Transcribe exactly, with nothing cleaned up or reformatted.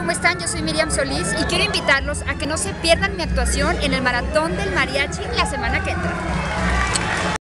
¿cómo están? Yo soy Miriam Solís y quiero invitarlos a que no se pierdan mi actuación en el Maratón del Mariachi la semana que entra.